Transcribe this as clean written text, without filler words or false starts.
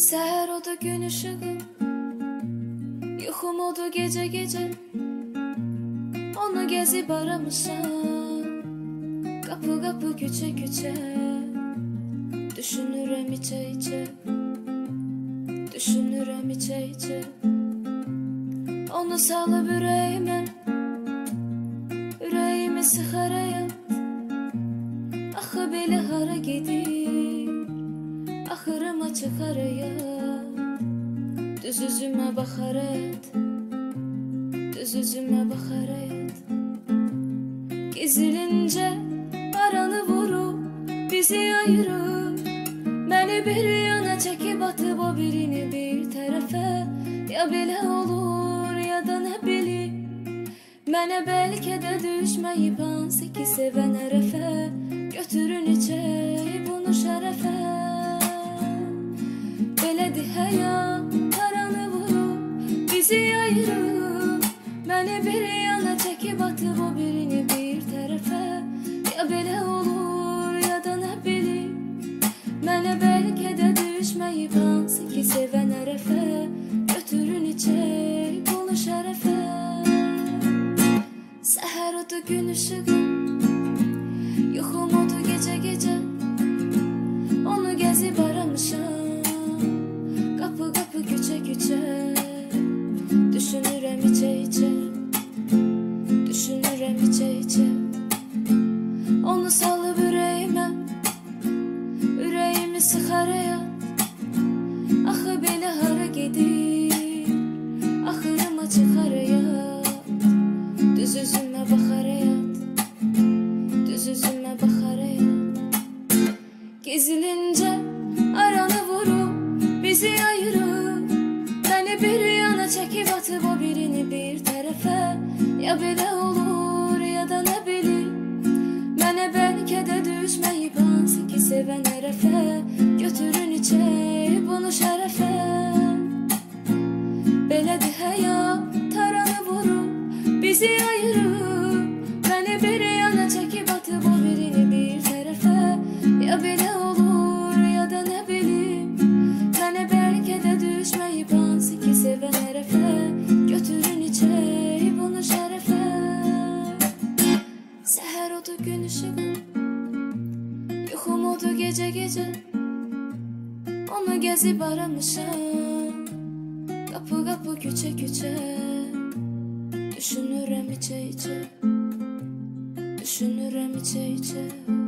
Seher odu gün ışığı, yuxum odu gece gece. Onu gezip aramışam, kapı kapı küçe küçe. Düşünürəm içe içe, düşünürəm içe içe. Onu salıp ürəyimə, ürəyimi sıxar həyat. Axı belə hara gedir, axırıma çıxar həyat. Düz üzümə baxar həyat, düz üzümə baxar həyat. Gizlincə aranı vurub, bizi ayırıb. Məni bir yana çəkib atıb o birini bir tərəfə. Ya belə olur ya da nə bilim. Mənə bəlkə də düşməyib hansı ki sevən ərəfə. Götürün içək bunu şərəfə. Belədir həyat, aranı vurub, bizi ayırıb. Məni bir yana çəkib atıb o birini bir tərəfə. Ya belə olur ya da nə bilim. Mənə bəlkə də düşməyib hansı ki sevən ərəfə. Götürün içək bunu şərəfə. Səhər odu gün ışığı, yuxum odu gecə gecə. Onu gəzib aramışam, qapı qapı küçə küçə. Düşünürəm içə içə, düşünürəm içə içə. Onu salıb ürəyimə, ürəyimi sıxar həyat. Axı belə hara gedir, axırıma çıxar həyat. Düz üzümə baxar həyat, düz üzümə baxar həyat. Gizlincə aranı vurub, bizi ayırıb. Məni bir yana çəkib atıb o birini bir tərəfə. Ya belə olur ya da nə bilim. Mənə bəlkə də düşməyib hansı ki sevən ərəfə. Götürün içək bunu şərəfə. Belədir həyat, taranı vurub, bizi ayırıb. Məni bir yana çəkib atıb o birini bir tərəfə. Ya belə olur ya da nə bilim. Mənə bəlkə də düşməyib hansı ki sevən ərəfə. Götürün içək bunu şərəfə. Səhər odu gün ışığı, yuxum odu gecə gecə. Onu gəzib aramışam, qapı qapı küçə küçə. Düşünürəm içə içə, düşünürəm içə içə.